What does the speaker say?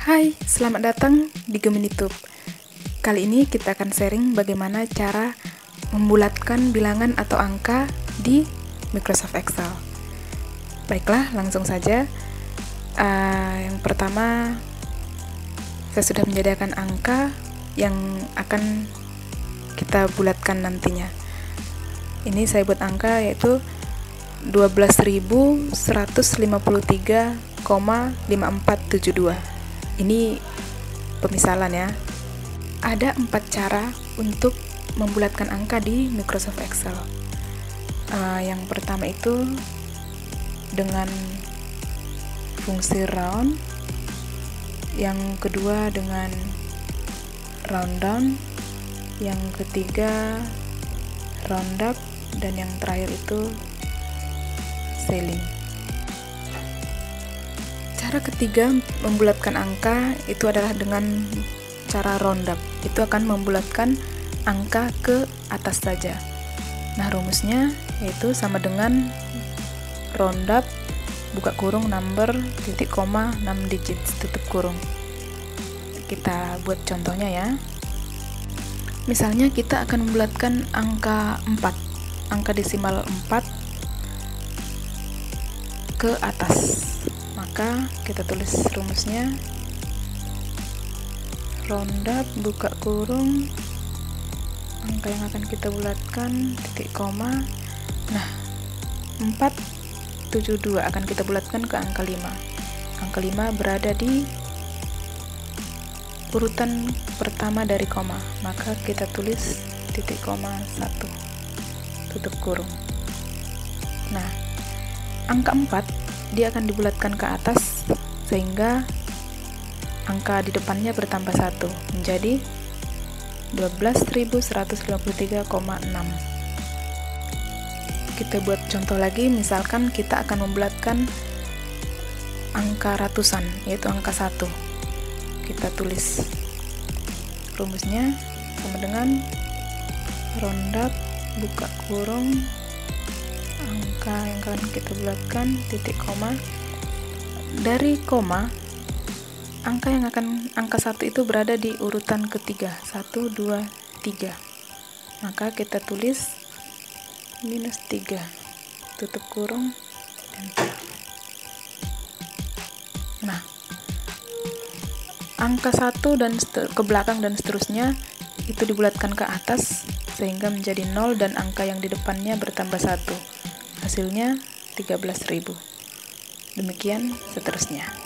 Hai, selamat datang di Geminitube. Kali ini kita akan sharing bagaimana cara membulatkan bilangan atau angka di Microsoft Excel. Baiklah, langsung saja. Yang pertama, saya sudah menyediakan angka yang akan kita bulatkan nantinya. Ini saya buat angka yaitu 12.153,5472. Ini pemisalan ya. Ada 4 cara untuk membulatkan angka di Microsoft Excel. Yang pertama itu dengan fungsi round, yang kedua dengan round down, yang ketiga round up, dan yang terakhir itu ceiling. Cara ketiga membulatkan angka itu adalah dengan cara round up. Itu akan membulatkan angka ke atas saja. Nah, rumusnya yaitu sama dengan round up buka kurung number titik koma 6 digit tutup kurung. Kita buat contohnya ya. Misalnya kita akan membulatkan angka 4, angka desimal 4 ke atas. Maka kita tulis rumusnya round up buka kurung angka yang akan kita bulatkan titik koma. Nah, 472 akan kita bulatkan ke angka 5. Angka 5 berada di urutan pertama dari koma, maka kita tulis titik koma 1 tutup kurung. Nah, angka 4 dia akan dibulatkan ke atas sehingga angka di depannya bertambah 1 menjadi 12.153,6. Kita buat contoh lagi, misalkan kita akan membulatkan angka ratusan, yaitu angka 1. Kita tulis rumusnya sama dengan round up buka kurung angka yang akan kita bulatkan titik koma. Dari koma, angka 1 itu berada di urutan ketiga, 1, 2, 3. Maka kita tulis minus 3 tutup kurung enter. Nah, angka 1 dan ke belakang dan seterusnya itu dibulatkan ke atas sehingga menjadi 0 dan angka yang di depannya bertambah 1. Hasilnya 13.000. Demikian seterusnya.